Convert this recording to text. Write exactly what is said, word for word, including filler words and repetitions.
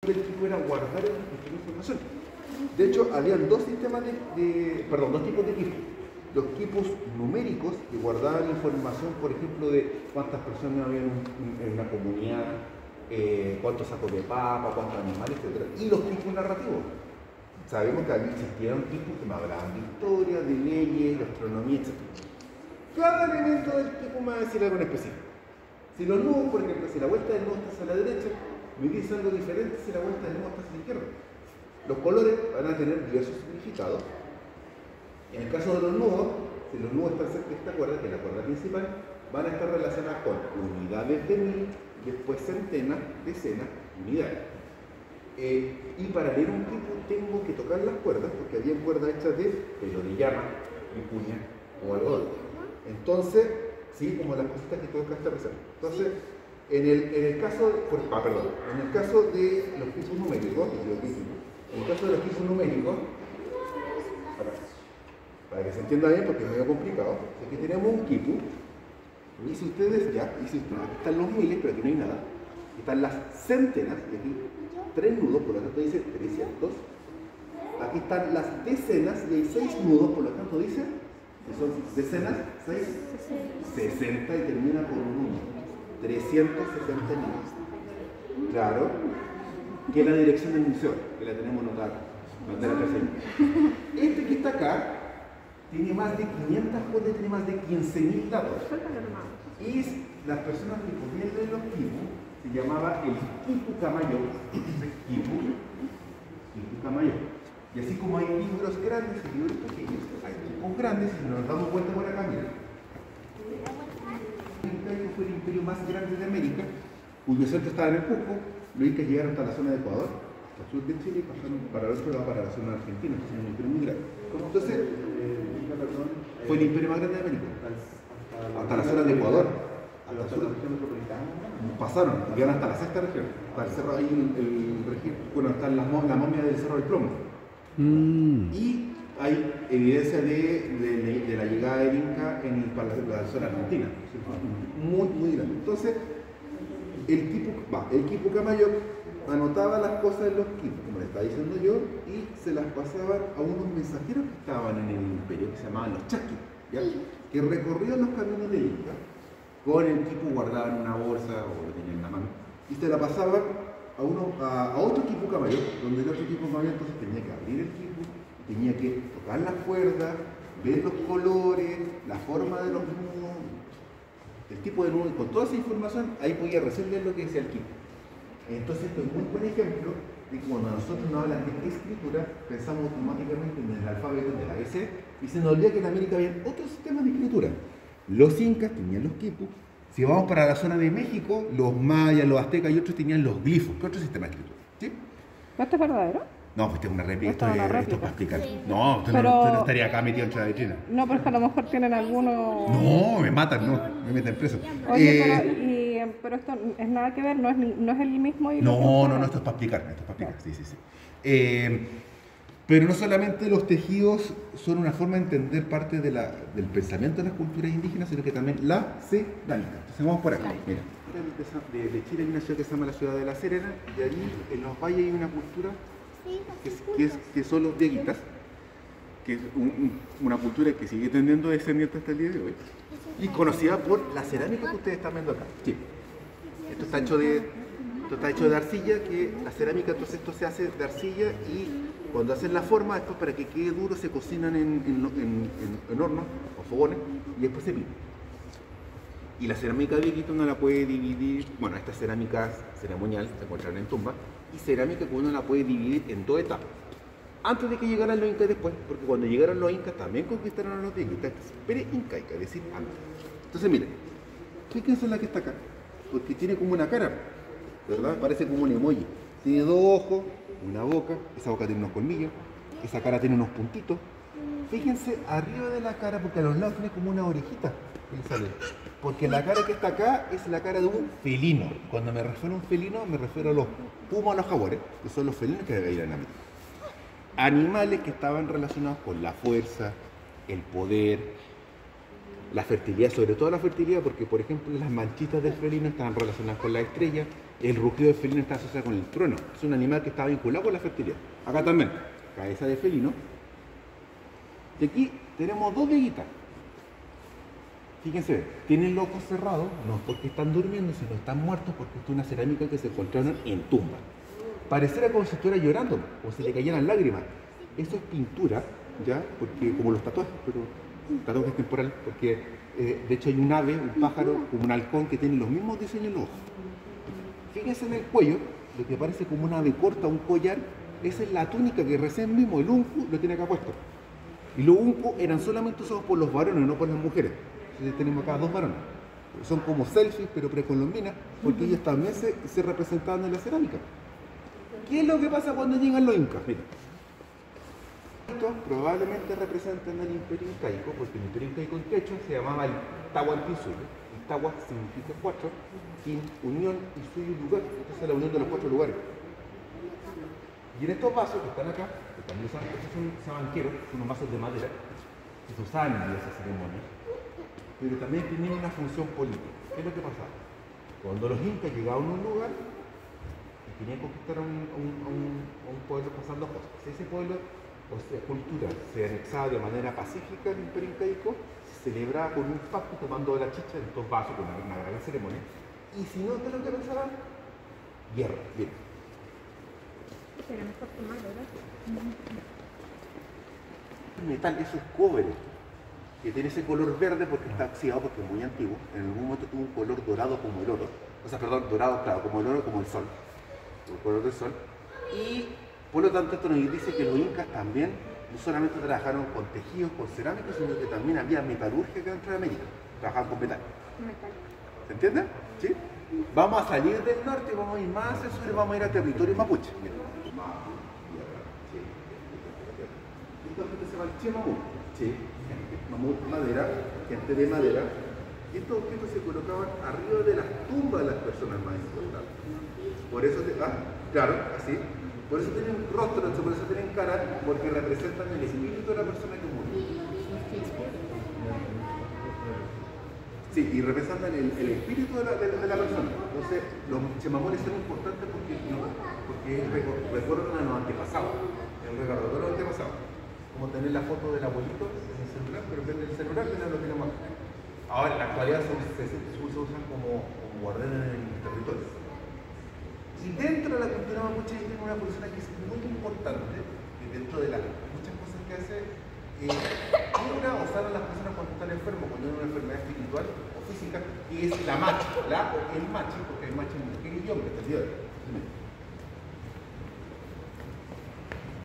El equipo era guardar y transmitir información. De hecho, habían dos sistemas de, de, perdón, dos tipos de equipos. Los equipos numéricos que guardaban información, por ejemplo, de cuántas personas había en, en una comunidad, eh, cuántos sacos de papa, cuántos animales, etcétera. Y los tipos narrativos. Sabemos que aquí existieron tipos que me hablaban de historia, de leyes, de astronomía, etcétera. Cada elemento del tipo me va a decir algo en específico. Si los nudos, por ejemplo, si la vuelta del nudo está hacia la derecha, me dice algo diferente si la vuelta del nudo está hacia la izquierda. Los colores van a tener diversos significados. En el caso de los nudos, si los nudos están cerca de esta cuerda, que es la cuerda principal, van a estar relacionadas con unidades de mil, después centenas, decenas, unidades. Eh, y para leer un tipo tengo que tocar las cuerdas, porque había cuerdas hechas de pelo de llama, vicuña o algodón. Entonces, sí, como las cositas que tocaste recién. Entonces, en el, en el caso, por, ah, perdón, en el caso de los tipos numéricos, en el caso de los tipos numéricos, para, para que se entienda bien, porque es medio complicado, aquí tenemos un quipu, y si ustedes ya, y si ustedes, aquí están los miles, pero aquí no hay nada, aquí están las centenas, y aquí tres nudos, por lo tanto dice trescientos, aquí están las decenas, y hay seis nudos, por lo tanto dice, que son decenas, seis, sesenta, y termina con un uno. trescientos sesenta nudos. Claro, que es la dirección del museo, que la tenemos notada, donde la presente. Este que está acá tiene más de quinientas cosas, tiene más de quince mil datos. Y las personas que podían leer los quipus se llamaba el quipu camayo, quipu, quipu camayo. Y así como hay libros grandes y libros pequeños, hay quipus grandes y nos damos vuelta por acá, miren. Que fue el imperio más grande de América, cuyo centro estaba en el Cusco. Los incas llegaron hasta la zona de Ecuador, hasta el sur de Chile, y pasaron para el otro lado, para la zona argentina. Entonces era un imperio muy grande. Entonces, fue el imperio más grande de América, hasta la zona de Ecuador, hasta el sur. Pasaron, llegaron hasta la sexta región, hasta el cerro, ahí el, el registro, bueno, hasta la, la momia del Cerro del Plomo. Mm. Y hay evidencia de, de, de, de la llegada del Inca en la, la zona argentina, muy, muy grande. Entonces, el tipo, va, el quipu camayo anotaba las cosas en los quipus, como le estaba diciendo yo, y se las pasaban a unos mensajeros que estaban en el imperio, que se llamaban los chaquis, ¿ya? Que recorrían los caminos del Inca, con el quipu guardado en una bolsa o lo tenían en la mano, y se la pasaban a, uno, a, a otro quipu camayo, donde el otro quipu camayo entonces tenía que abrir el quipu, tenía que tocar las cuerdas, ver los colores, la forma de los nudos, el tipo de nudo, y con toda esa información ahí podía recién leer lo que decía el quipu. Entonces esto es un muy buen ejemplo de que cuando nosotros nos hablan de escritura, pensamos automáticamente en el alfabeto del A B C y se nos olvida que en América había otros sistemas de escritura. Los incas tenían los quipus. Si vamos para la zona de México, los mayas, los aztecas y otros tenían los glifos, que otro sistema de escritura. ¿Sí? ¿Esto es verdadero? No, pues esto es una réplica, esto, es, esto es para explicar. Sí. No, usted, Pero... no, usted no estaría acá metido entre la vitrina. No, pero es que a lo mejor tienen algunos... No, me matan, no, me meten preso. Oye, Eh, pero, y, pero esto es nada que ver, no es, ni- no es el mismo y No, no, no, esto es para explicar, esto es para explicar, sí, sí, sí. Eh, pero no solamente los tejidos son una forma de entender parte de la, del pensamiento de las culturas indígenas, sino que también la cerámica. Entonces vamos por acá, mira. De, de Chile hay una ciudad que se llama la ciudad de La Serena, y allí en los valles hay una cultura que, es- que, es- que son los dieguitas, que es un- un- una cultura que sigue teniendo descendientes hasta el día de hoy, y conocida por la cerámica que ustedes están viendo acá. Sí. Esto está hecho de, esto está hecho de arcilla, que la cerámica, entonces esto se hace de arcilla y cuando hacen la forma, después para que quede duro se cocinan en, en, en, en- en hornos o fogones y después se pintan. Y la cerámica de Iquitos uno la puede dividir, bueno, esta cerámica ceremonial se encuentran en tumbas, y cerámica que uno la puede dividir en dos etapas. Antes de que llegaran los incas y después, porque cuando llegaron los incas también conquistaron a los de Iquitos, es pre-incaica, es decir, antes. Entonces miren, fíjense en la que está acá, porque tiene como una cara, ¿verdad? Parece como un emoji. Tiene dos ojos, una boca, esa boca tiene unos colmillos, esa cara tiene unos puntitos. Fíjense arriba de la cara, porque a los lados tiene como una orejita que le sale. Porque la cara que está acá es la cara de un felino. Cuando me refiero a un felino, me refiero a los pumas o los jaguares, que son los felinos que debe ir en América. Animales que estaban relacionados con la fuerza, el poder, la fertilidad, sobre todo la fertilidad, porque por ejemplo las manchitas del felino estaban relacionadas con la estrella, El rugido de felino está asociado con el trueno. Es un animal que está vinculado con la fertilidad. Acá también, cabeza de felino. Y aquí tenemos dos vieguitas. Fíjense, tienen los ojos cerrados, no es porque están durmiendo, sino están muertos porque esto es una cerámica que se encontraron en tumba. Pareciera como si estuviera llorando, o si le cayeran lágrimas. Eso es pintura, ¿ya? Porque como los tatuajes, pero tatuajes temporales, porque eh, de hecho hay un ave, un pájaro, como un halcón que tiene los mismos diseños en los ojos. Fíjense en el cuello, lo que parece como una ave corta, un collar, esa es la túnica que recién mismo el uncu lo tiene acá puesto. Y los uncus eran solamente usados por los varones, no por las mujeres. Entonces tenemos acá dos varones. Son como selfies, pero precolombinas, porque ellos también se, se representaban en la cerámica. ¿Qué es lo que pasa cuando llegan los incas? Mira. Estos probablemente representan el imperio incaico, porque el imperio incaico en quechua se llamaba el Tahuantinsuyo. El Tahuan significa cuatro, Tin, unión, y Suyo, lugar. Entonces es la unión de los cuatro lugares. Y en estos vasos que están acá, que también usan, estos son sabanqueros, son unos vasos de madera, que se usaban en esas ceremonias, pero también tenían una función política. ¿Qué es lo que pasaba? Cuando los incas llegaban a un lugar y querían conquistar a un, a un, a un, a un pueblo pasando cosas, si ese pueblo o sea, cultura se anexaba de manera pacífica al imperio incaico, se celebraba con un pacto tomando la chicha en estos vasos, con una, una gran ceremonia, y si no, ¿qué es lo que pensaban? Guerra, bien. Pero mejor tomar, ¿verdad? El metal, eso es cobre, que tiene ese color verde porque está oxidado, porque es muy antiguo. En algún momento tuvo un color dorado como el oro, o sea, perdón, dorado, claro, como el oro, como el sol, el color del sol. Y por lo tanto, esto nos dice que los incas también no solamente trabajaron con tejidos, con cerámica, sino que también había metalurgia acá dentro de América. Trabajaban con metal. Metal. ¿Se entiende? ¿Sí? Vamos a salir del norte, vamos a ir más hacia el sur y vamos a ir a territorio mapuche. Mira. Esta gente se llama el che mamut. Che, mamut, madera, gente de madera. Y estos objetos se colocaban arriba de las tumbas de las personas más importantes. Por eso, te, ah, claro, así. Por eso tienen rostro, por eso tienen cara, porque representan el espíritu de la persona que murió. Sí, y representan el, el espíritu de la, de, de la persona. Entonces, los chemamones son importantes porque, no, porque recuerdan a los antepasados, el recordatorio de los antepasados. Como tener la foto del abuelito en el celular, pero en el celular tenemos lo que tenemos. Ahora, en la actualidad se, se, se usan como, como guardianes en el territorio. Y dentro de la cultura mapuche tiene una persona que es muy importante, que dentro de las muchas cosas que hace, eh, cura o sana a las personas cuando están enfermos, cuando tienen una enfermedad espiritual o física, que es la machi, la o el machi, porque hay machi mujer y hombre, ¿entendido?